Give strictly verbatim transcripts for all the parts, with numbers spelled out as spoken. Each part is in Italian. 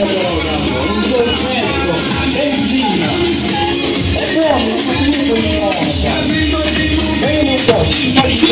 un sorgetto, benzina, è buono, non è un cosa, bene un po', si fa di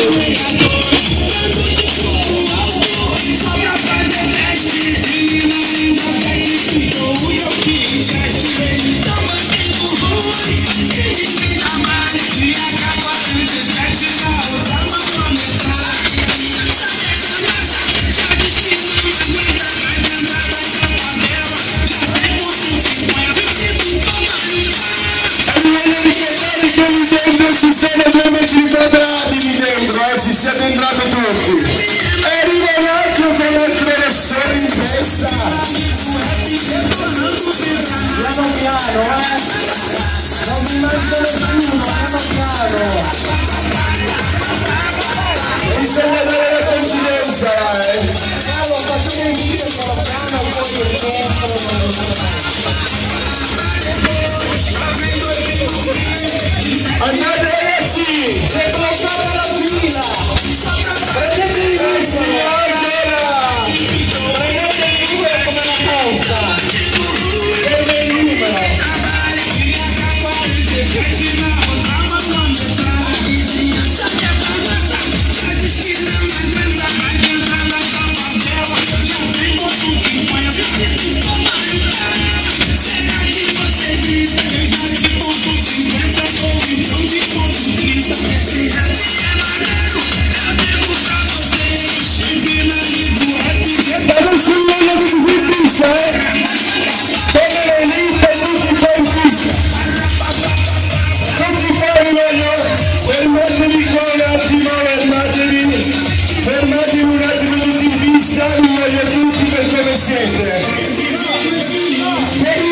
ci siete entrati tutti e arriva un altro con l'altro rossore in testa, piano piano, eh, non mi manca nessuno, piano piano, bisogna dare la coincidenza, eh cavolo, facciamo un giro piano piano, poi il andate ragazzi, c'è bloccata la fila, prendete il numero, prendete il numero come la posta, prendete il numero. Fermatevi un attimo tutti in pista, vi voglio tutti per come siete.